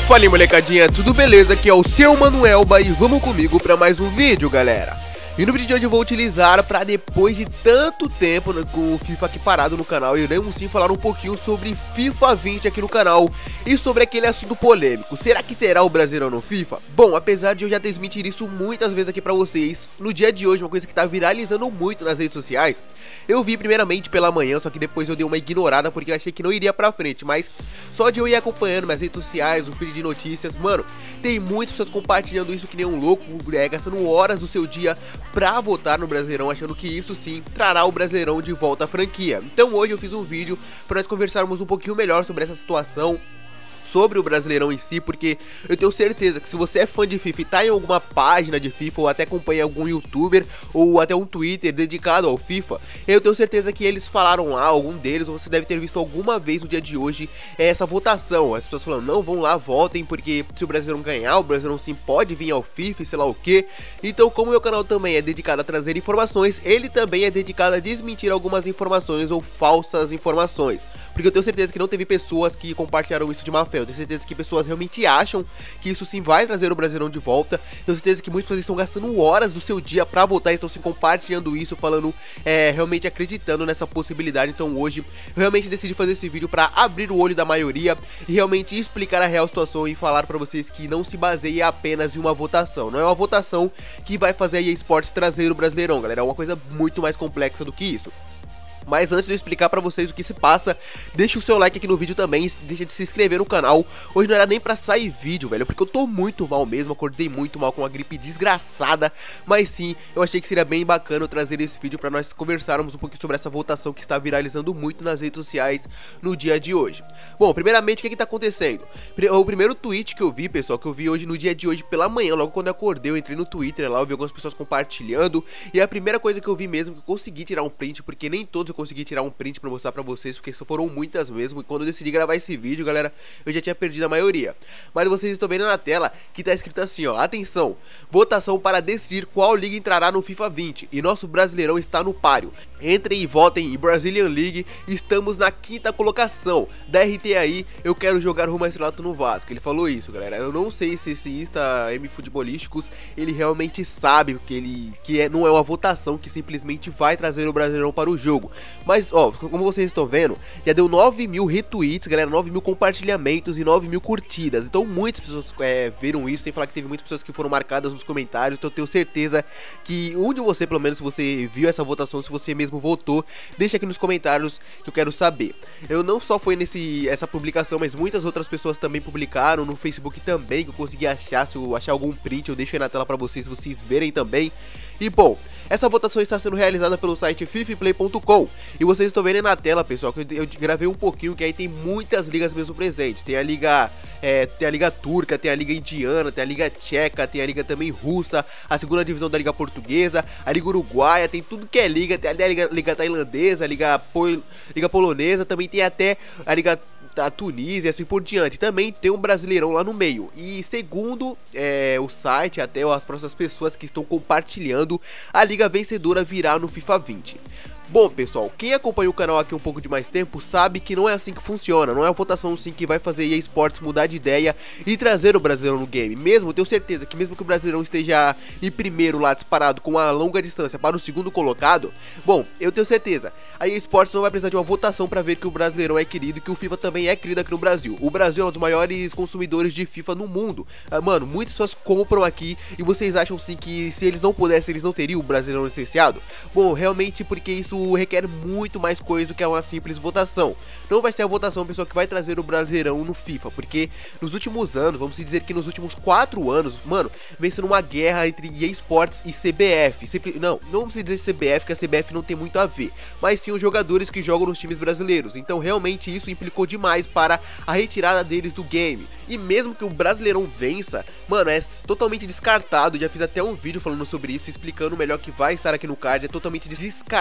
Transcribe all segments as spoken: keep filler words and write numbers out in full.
Fala aí, molecadinha, tudo beleza? Aqui é o seu Manuelba e vamos comigo pra mais um vídeo, galera. E no vídeo de hoje eu vou utilizar pra, depois de tanto tempo né, com o FIFA aqui parado no canal, iremos sim falar um pouquinho sobre FIFA vinte aqui no canal e sobre aquele assunto polêmico. Será que terá o Brasileirão no FIFA? Bom, apesar de eu já desmentir isso muitas vezes aqui pra vocês, no dia de hoje, uma coisa que tá viralizando muito nas redes sociais, eu vi primeiramente pela manhã, só que depois eu dei uma ignorada porque eu achei que não iria pra frente, mas só de eu ir acompanhando minhas redes sociais, o feed de notícias, mano, tem muitas pessoas compartilhando isso que nem um louco, é, gastando horas do seu dia pra votar no Brasileirão, achando que isso sim trará o Brasileirão de volta à franquia. Então hoje eu fiz um vídeo para nós conversarmos um pouquinho melhor sobre essa situação, sobre o Brasileirão em si, porque eu tenho certeza que se você é fã de FIFA e tá em alguma página de FIFA, ou até acompanha algum youtuber, ou até um Twitter dedicado ao FIFA, eu tenho certeza que eles falaram lá, algum deles, ou você deve ter visto alguma vez no dia de hoje, essa votação, as pessoas falando, não, vão lá, votem, porque se o Brasileirão ganhar, o Brasileirão sim pode vir ao FIFA e sei lá o que. Então, como o meu canal também é dedicado a trazer informações, ele também é dedicado a desmentir algumas informações ou falsas informações, porque eu tenho certeza que não teve pessoas que compartilharam isso de má fé. Eu tenho certeza que pessoas realmente acham que isso sim vai trazer o Brasileirão de volta. Tenho certeza que muitas pessoas estão gastando horas do seu dia pra votar, estão se compartilhando isso, falando, é, realmente acreditando nessa possibilidade. Então hoje eu realmente decidi fazer esse vídeo pra abrir o olho da maioria e realmente explicar a real situação e falar pra vocês que não se baseia apenas em uma votação. Não é uma votação que vai fazer a E A Sports trazer o Brasileirão, galera, é uma coisa muito mais complexa do que isso. Mas antes de eu explicar pra vocês o que se passa, deixa o seu like aqui no vídeo também, deixa de se inscrever no canal. Hoje não era nem pra sair vídeo, velho, porque eu tô muito mal mesmo, acordei muito mal com uma gripe desgraçada. Mas sim, eu achei que seria bem bacana eu trazer esse vídeo pra nós conversarmos um pouquinho sobre essa votação que está viralizando muito nas redes sociais no dia de hoje. Bom, primeiramente, o que é que tá acontecendo? O primeiro tweet que eu vi, pessoal, que eu vi hoje no dia de hoje pela manhã, logo quando eu acordei, eu entrei no Twitter lá, eu vi algumas pessoas compartilhando. E a primeira coisa que eu vi mesmo, que eu consegui tirar um print, porque nem todos consegui tirar um print pra mostrar pra vocês, porque só foram muitas mesmo, e quando eu decidi gravar esse vídeo, galera, eu já tinha perdido a maioria. Mas vocês estão vendo na tela que tá escrito assim, ó, atenção, votação para decidir qual liga entrará no FIFA vinte, e nosso Brasileirão está no páreo. Entrem e votem em Brazilian League, estamos na quinta colocação, da R T aí, eu quero jogar rumo a estrelato no Vasco. Ele falou isso, galera, eu não sei se esse Insta M Futebolísticos, ele realmente sabe que ele que é, não é uma votação que simplesmente vai trazer o Brasileirão para o jogo. Mas, ó, como vocês estão vendo, já deu nove mil retweets, galera, nove mil compartilhamentos e nove mil curtidas. Então muitas pessoas é, viram isso, sem falar que teve muitas pessoas que foram marcadas nos comentários. Então eu tenho certeza que um de você, pelo menos, se você viu essa votação, se você mesmo votou, deixa aqui nos comentários que eu quero saber. Eu não só foi nesse essa publicação, mas muitas outras pessoas também publicaram, no Facebook também, que eu consegui achar, se eu achar algum print, eu deixo aí na tela pra vocês, se vocês verem também. E bom, essa votação está sendo realizada pelo site FIFA Play ponto com. E vocês estão vendo aí na tela, pessoal, que eu, eu gravei um pouquinho, que aí tem muitas ligas mesmo presentes. Tem a liga, é, tem a liga turca, tem a liga indiana, tem a liga tcheca, tem a liga também russa, a segunda divisão da liga portuguesa, a liga uruguaia, tem tudo que é liga, tem a liga, liga tailandesa, a liga, pol, liga polonesa, também tem até a liga a Tunísia e assim por diante. Também tem um Brasileirão lá no meio. E segundo é, o site, até as próximas pessoas que estão compartilhando, a liga vencedora virá no FIFA vinte. Bom, pessoal, quem acompanha o canal aqui um pouco de mais tempo sabe que não é assim que funciona. Não é a votação sim que vai fazer a E A Sports mudar de ideia e trazer o Brasileirão no game. Mesmo, eu tenho certeza que mesmo que o Brasileirão esteja em primeiro lá disparado com a longa distância para o segundo colocado, bom, eu tenho certeza, a E A Sports não vai precisar de uma votação para ver que o Brasileirão é querido e que o FIFA também é querido aqui no Brasil. O Brasil é um dos maiores consumidores de FIFA no mundo. Ah, mano, muitas pessoas compram aqui e vocês acham sim que se eles não pudessem, eles não teriam o Brasileirão licenciado? Bom, realmente porque isso requer muito mais coisa do que uma simples votação. Não vai ser a votação, pessoal, que vai trazer o Brasileirão no FIFA, porque nos últimos anos, vamos dizer que nos últimos quatro anos, mano, vem sendo uma guerra entre E A Sports e C B F. Simpli... Não, não vamos dizer C B F, porque a C B F não tem muito a ver, mas sim os jogadores que jogam nos times brasileiros. Então realmente isso implicou demais para a retirada deles do game. E mesmo que o Brasileirão vença, mano, é totalmente descartado. Já fiz até um vídeo falando sobre isso, explicando melhor que vai estar aqui no card. É totalmente descartado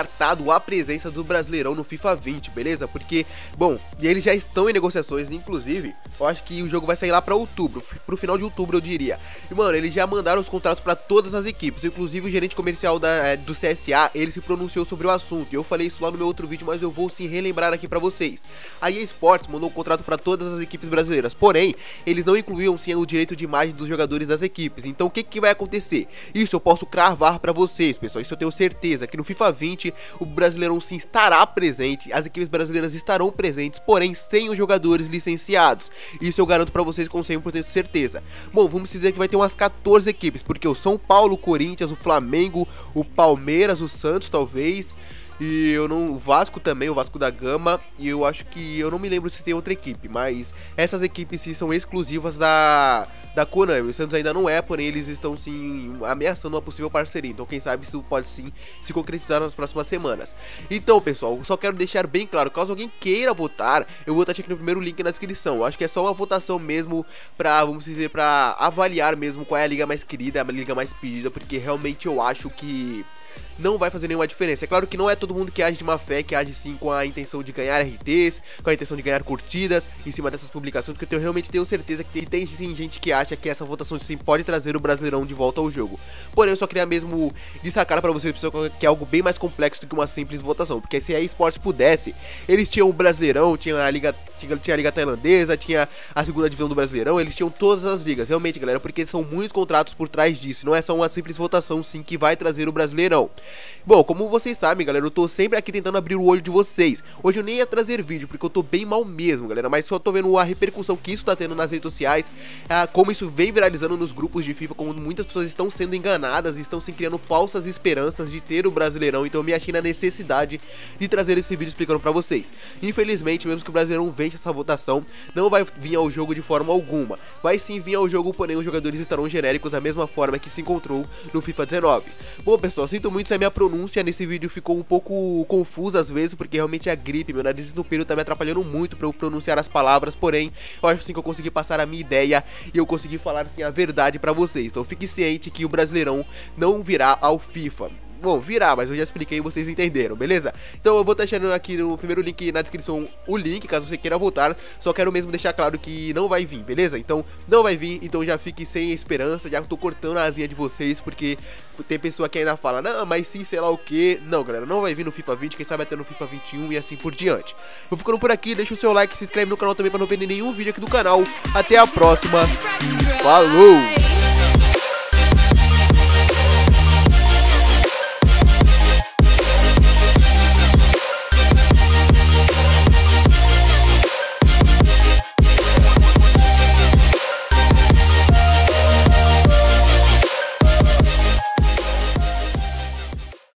confirmado a presença do Brasileirão no FIFA vinte, beleza? Porque, bom, e eles já estão em negociações, inclusive, eu acho que o jogo vai sair lá pra outubro, pro final de outubro eu diria. E, mano, eles já mandaram os contratos pra todas as equipes, inclusive o gerente comercial da, do C S A, ele se pronunciou sobre o assunto. Eu falei isso lá no meu outro vídeo, mas eu vou sim relembrar aqui pra vocês. A E A Sports mandou um contrato pra todas as equipes brasileiras, porém, eles não incluíam sim o direito de imagem dos jogadores das equipes. Então o que que vai acontecer? Isso eu posso cravar pra vocês, pessoal, isso eu tenho certeza, que no FIFA vinte o Brasileirão sim estará presente, as equipes brasileiras estarão presentes, porém sem os jogadores licenciados. Isso eu garanto pra vocês com cem por cento de certeza. Bom, vamos dizer que vai ter umas quatorze equipes, porque o São Paulo, o Corinthians, o Flamengo, o Palmeiras, o Santos talvez, e eu não, o Vasco também, o Vasco da Gama, e eu acho que, eu não me lembro se tem outra equipe, mas essas equipes sim são exclusivas da, da Konami. O Santos ainda não é, porém eles estão sim ameaçando uma possível parceria, então quem sabe isso pode sim se concretizar nas próximas semanas. Então pessoal, só quero deixar bem claro, caso alguém queira votar, eu vou estar aqui no primeiro link na descrição. Eu acho que é só uma votação mesmo pra, vamos dizer, pra avaliar mesmo qual é a liga mais querida, a liga mais pedida, porque realmente eu acho que não vai fazer nenhuma diferença. É claro que não é todo mundo que age de má fé, que age sim com a intenção de ganhar R Ts, com a intenção de ganhar curtidas em cima dessas publicações, porque eu realmente tenho certeza que tem, tem sim gente que acha que essa votação sim pode trazer o Brasileirão de volta ao jogo. Porém, eu só queria mesmo destacar pra vocês, pessoal, que é algo bem mais complexo do que uma simples votação, porque se a E A Sports pudesse, eles tinham o Brasileirão, tinha a Liga, tinha, tinha a Liga Tailandesa, tinha a segunda divisão do Brasileirão, eles tinham todas as ligas, realmente, galera, porque são muitos contratos por trás disso, não é só uma simples votação sim que vai trazer o Brasileirão. Bom, como vocês sabem, galera, eu tô sempre aqui tentando abrir o olho de vocês. Hoje eu nem ia trazer vídeo, porque eu tô bem mal mesmo, galera, mas só tô vendo a repercussão que isso tá tendo nas redes sociais, ah, como isso vem viralizando nos grupos de FIFA, como muitas pessoas estão sendo enganadas e estão se criando falsas esperanças de ter o Brasileirão. Então eu me achei na necessidade de trazer esse vídeo explicando pra vocês. Infelizmente, mesmo que o Brasileirão vença essa votação, não vai vir ao jogo de forma alguma. Vai sim vir ao jogo, porém os jogadores estarão genéricos da mesma forma que se encontrou no FIFA dezenove. Bom, pessoal, sinto muito se a minha pronúncia nesse vídeo ficou um pouco confusa às vezes, porque realmente é a gripe, meu nariz no pelo tá me atrapalhando muito pra eu pronunciar as palavras, porém, eu acho sim que eu consegui passar a minha ideia e eu consegui falar assim a verdade pra vocês. Então fique ciente que o Brasileirão não virá ao FIFA. Bom, virá, mas eu já expliquei e vocês entenderam, beleza? Então eu vou estar deixando aqui no primeiro link na descrição o link, caso você queira voltar. Só quero mesmo deixar claro que não vai vir, beleza? Então não vai vir, então já fique sem esperança. Já tô cortando a asinha de vocês, porque tem pessoa que ainda fala, não, mas sim, sei lá o que. Não, galera, não vai vir no FIFA vinte, quem sabe até no FIFA vinte e um e assim por diante. Vou ficando por aqui, deixa o seu like, se inscreve no canal também pra não perder nenhum vídeo aqui do canal. Até a próxima, falou!